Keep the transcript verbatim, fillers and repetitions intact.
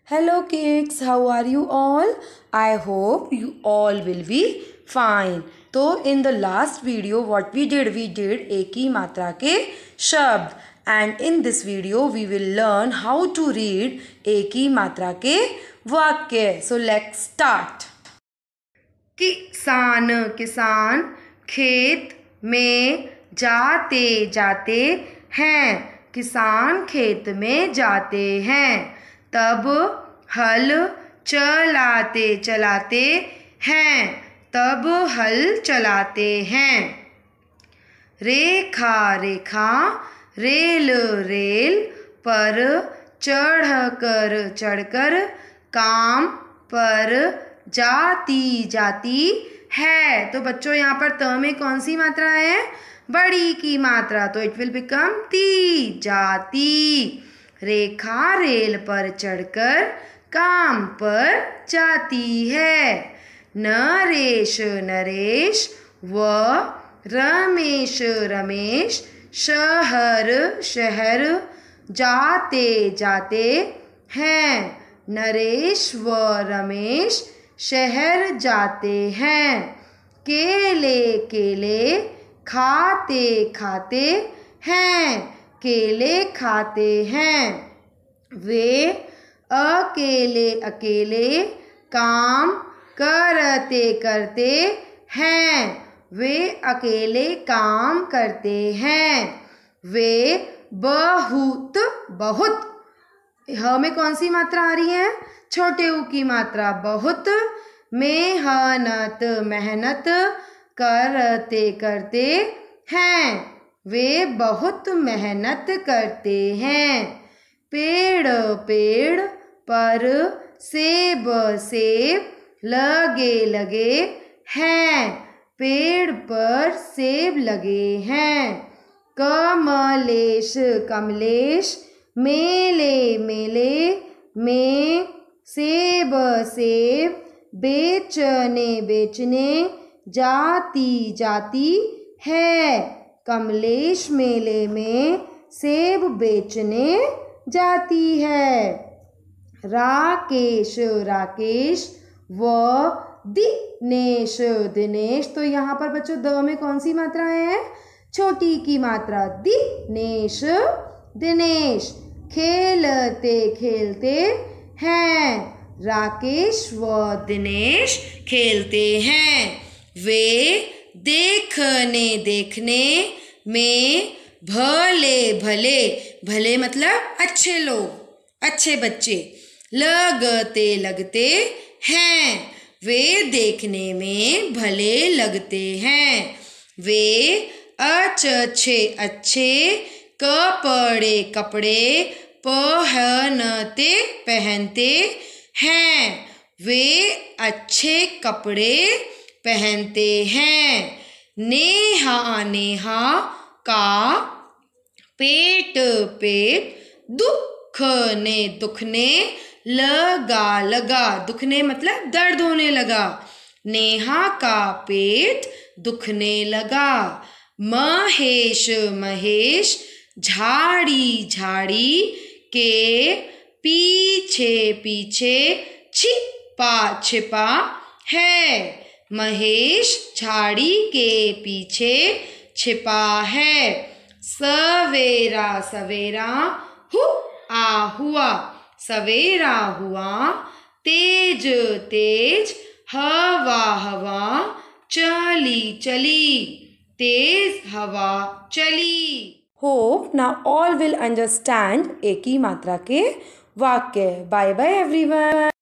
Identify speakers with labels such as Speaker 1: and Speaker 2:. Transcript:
Speaker 1: Hello kids, how are you all? I hope you all will be fine. तो in the last video what we did, we did एक ही मात्रा के शब्द, and in this video we will learn how to read एक ही मात्रा के वाक्य. So let's start. किसान किसान खेत में जाते जाते हैं. किसान खेत में जाते हैं. तब हल चलाते चलाते हैं. तब हल चलाते हैं. रेखा रेखा रेल रेल पर चढ़कर चढ़कर काम पर जाती जाती है. तो बच्चों यहाँ पर त में कौन सी मात्रा है? बड़ी की मात्रा. तो इट विल बिकम ती. जाती. रेखा रेल पर चढ़कर काम पर जाती है. नरेश नरेश व रमेश रमेश शहर शहर जाते जाते हैं. नरेश व रमेश शहर जाते हैं. केले केले खाते खाते हैं. केले खाते हैं. वे अकेले अकेले काम करते करते हैं. वे अकेले काम करते हैं. वे बहुत बहुत ह में कौन सी मात्रा आ रही है? छोटे ऊ की मात्रा. बहुत मेहनत मेहनत करते करते हैं. वे बहुत मेहनत करते हैं. पेड़ पेड़ पर सेब सेब लगे लगे हैं. पेड़ पर सेब लगे हैं. कमलेश कमलेश मेले मेले में सेब सेब बेचने बेचने जाती जाती है. कमलेश मेले में सेब बेचने जाती है. राकेश राकेश व दिनेश दिनेश. तो यहाँ पर बच्चों द में कौन सी मात्रा है? छोटी की मात्रा. दिनेश दिनेश खेलते खेलते हैं. राकेश व दिनेश खेलते हैं. वे देखने देखने में भले भले भले मतलब अच्छे लोग अच्छे बच्चे लगते लगते हैं. वे देखने में भले लगते हैं. वे अच्छे अच्छे कपड़े कपड़े पहनते पहनते हैं. वे अच्छे कपड़े पहनते हैं. नेहा नेहा का पेट पेट दुखने दुखने लगा लगा. दुखने मतलब दर्द होने लगा. नेहा का पेट दुखने लगा. महेश महेश झाड़ी झाड़ी के पीछे पीछे छिपा छिपा है. महेश झाड़ी के पीछे छिपा है. सवेरा सवेरा हुआ हुआ. सवेरा हुआ. तेज तेज हवा हवा चली चली. तेज हवा चली. Hope now all will understand एक ही मात्रा के वाक्य. Bye bye everyone.